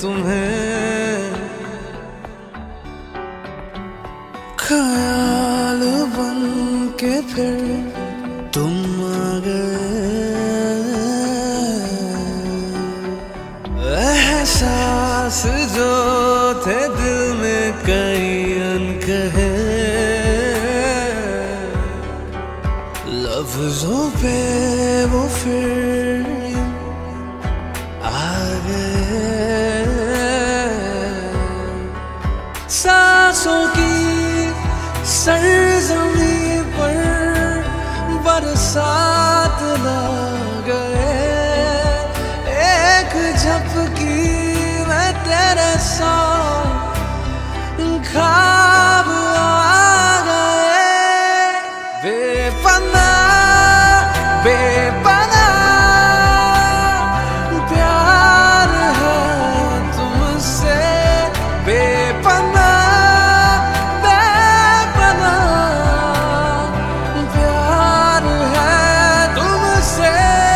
तुम्हें ख्याल बन के फिर तुम आ गए। एहसास जो थे दिल में कई अनकहे, लफ्जों पे वो फिर आ गए। सांसों की सरजमी पर बरसात ला गए। एक झपकी में तेरे साथ ख्वाब आ गए। बेपनाह बेपनाह प्यार है तुमसे, बेपनाह बेपनाह प्यार है तुमसे।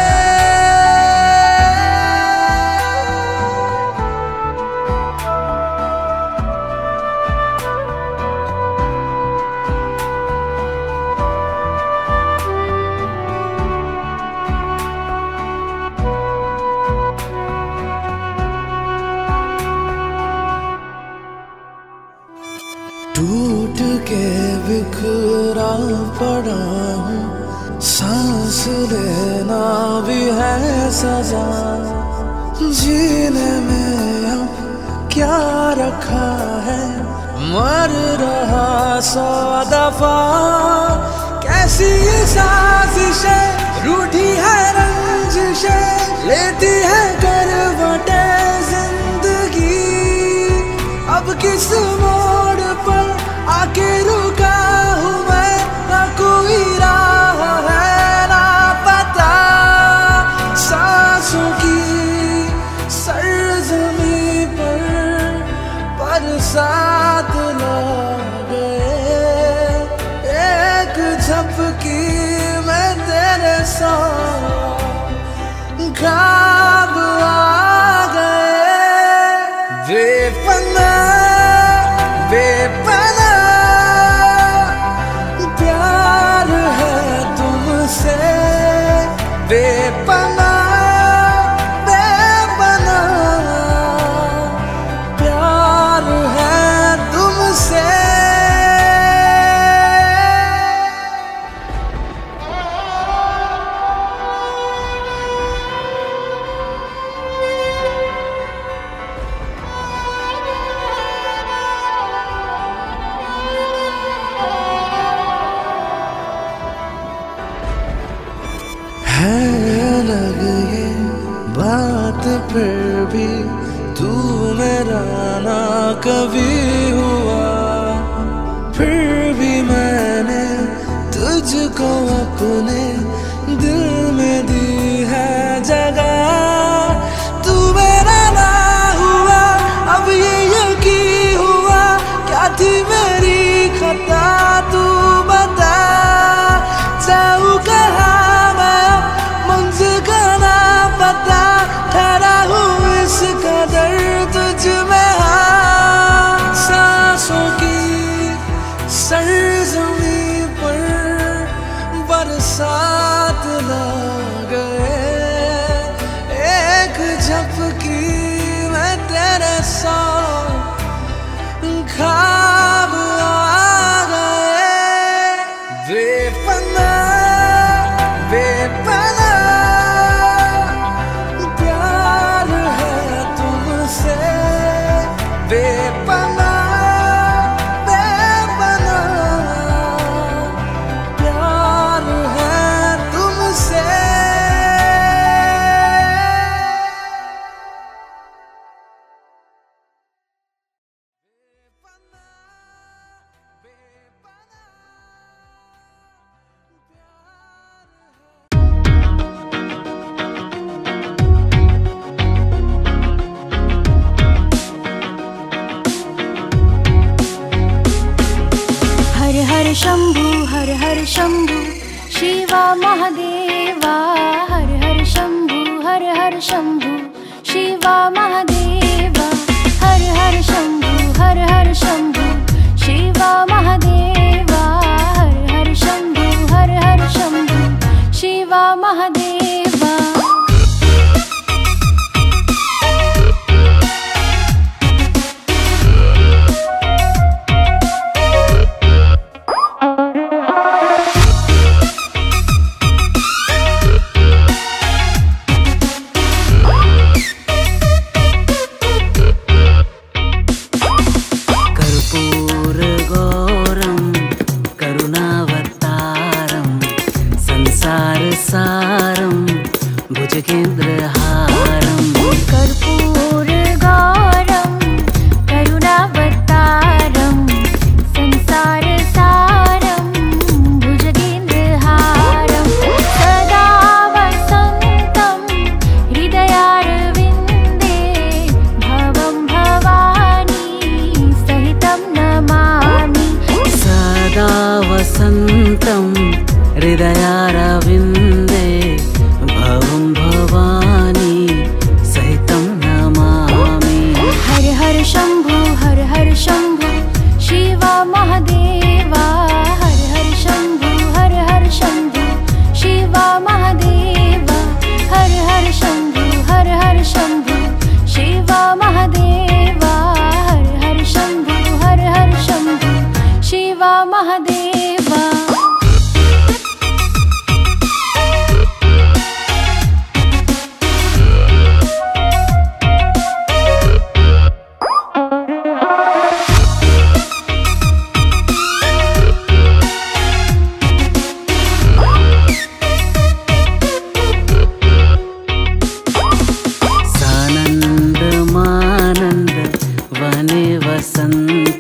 टूट के बिखरा पड़ा हूँ, सांस लेना भी है सजा। जीने में अब क्या रखा है, मर रहा 100 दफा। कैसी साजिशें रूठी है रंजिशें, लेती है करवटें जिंदगी। अब किस मोड़ पर आके रुका हूँ मैं, ना कोई राह है ना पता। सांसों की सरजमी पर बरसात ला गए। एक झपकी में तेरे साथ ख्वाब आ गए। बेपनाह बेपनाह प्यार है तुमसे, बेपनाह बेपनाह प्यार है तुमसे। है अलग ये बात फिर भी तू मेरा ना कभी हुआ। फिर भी मैंने तुझको अपने दिल में दी है जगह। तू मेरा ना हुआ अब ये यकीन हुआ, क्या थी मेरी खता तू बता। जाऊँ कहाँ मंज़िल का ना पता, ठहरा हूँ इस कदर तुझ में। हाँ सांसों की सरजमी पर बरसात ला गए। एक झपकी में तेरे साथ ख्वाब आ गए। बेपनाह बेपनाह प्यार है तुमसे, बेपनाह बेपनाह प्यार है तुमसे। हर हर शंभु शिवा महादेवा। हर हर शंभु शिवा महादेवा।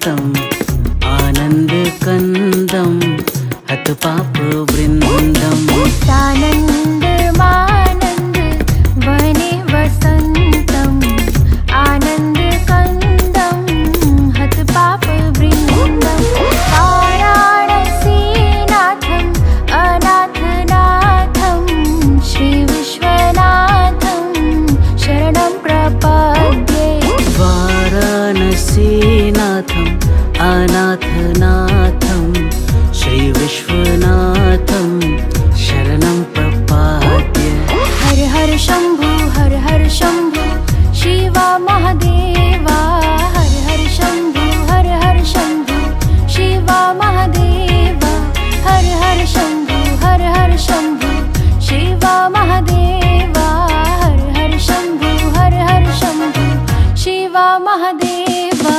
शान्तं आनन्दकन्दं हतपापवृन्दं सानन्दमानन्द वने वसन्तम् आनन्दकन्दं हतपापवृन्दं वाराणसीनाथम् अनाथनाथं श्रीविश्वनाथं शरणं प्रपद्ये वाराणसीनाथम् अनाथनाथं श्रीविश्वनाथं शरणं प्रपद्ये हर हर शम्भो शिवा महादेवा हर हर शम्भो शिवा महादेवा हर हर शम्भो शिवा महादेवा हर हर शम्भो शिवा महादेवा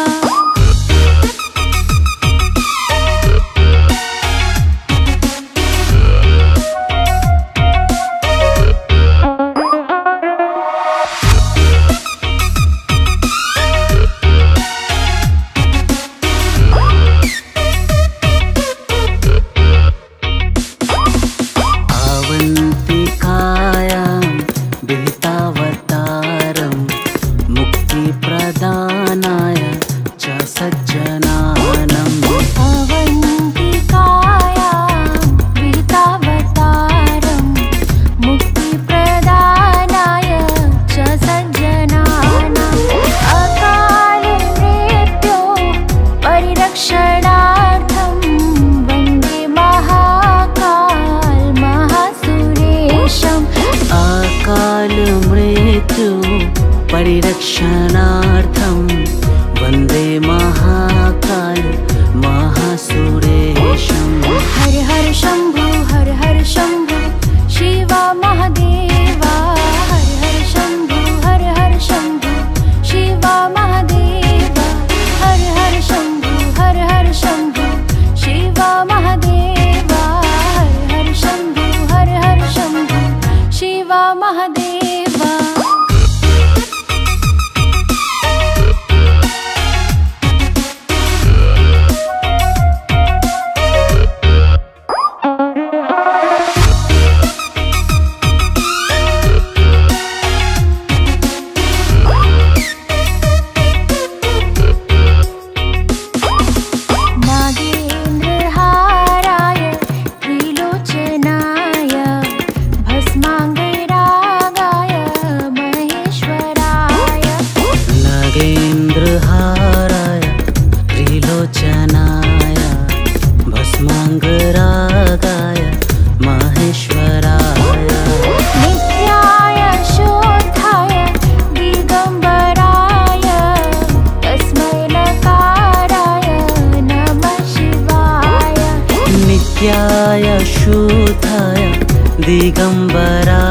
मुक्तिप्रदानाय च सज्जनानम् अवन्तिकायां विहितावतारं मुक्तिप्रदानाय च सज्जनानाम् अकालमृत्योः परिरक्षणार्थं वन्दे महाकालमहासुरेशम् अकालमृत्यु परिरक्षणार्थं वन्दे महाकाल महासुरेशम् हर हर शम्भो शिवा महादेवा हर हर शम्भो शिवा महादेवा हर हर शम्भो शिवा महादेवा हर हर शम्भो शिवा महादेवा नागेन्द्रहाराय त्रिलोचनाय भस्माङ्गरागाय महेश्वराय नागेन्द्रहाराय त्रिलोचनाय भस्माङ्गरागाय महेश्वराय नित्याय शुद्धाय दिगम्बराय तस्मै नकाराय नमः शिवाय नित्याय शुद्धाय दिगम्बराय